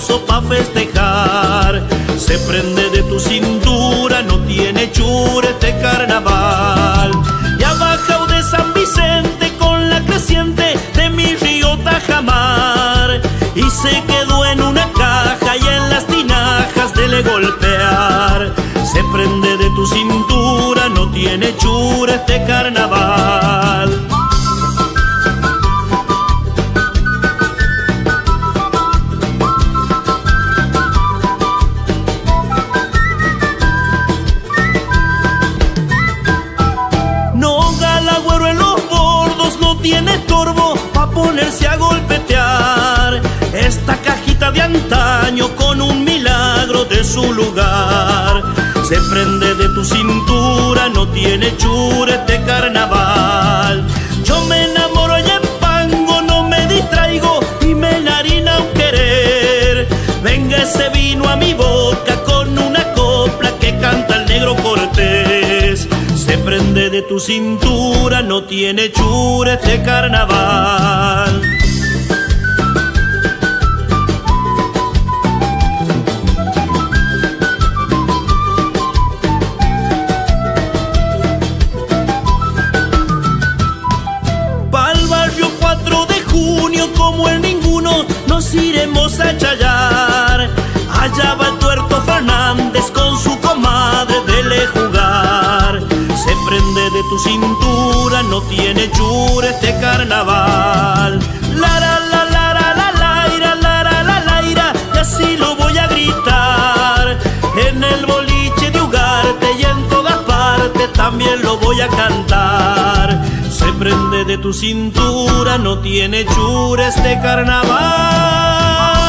sabroso pa' festejar. Se prende de tu cintura, no tiene chure este carnaval. Ya bajado de San Vicente con la creciente de mi río Tajamar, y se quedó en una caja y en las tinajas de golpear. Se prende de tu cintura, no tiene chure este carnaval. Tiene torbo pa' ponerse a golpetear esta cajita de antaño con un milagro de su lugar. Se prende de tu cintura, no tiene chure este carnaval. Yo me enamoro y en Pango no me distraigo y me enharina un querer. Venga ese vino a mi boca con una copla que canta el negro Cortés. Se prende de tu cintura, no tiene chure este carnaval. Pa'l barrio 4 de junio, como en ninguno, nos iremos a chayar. Allá va el Tuerto Fernández con su comadre de jugar. Se prende de tu cintura, no tiene chure este carnaval. La la la la la la la la la la la, y así lo voy a gritar en el boliche de Ugarte y en todas partes también lo voy a cantar. Se prende de tu cintura, no tiene chure este carnaval.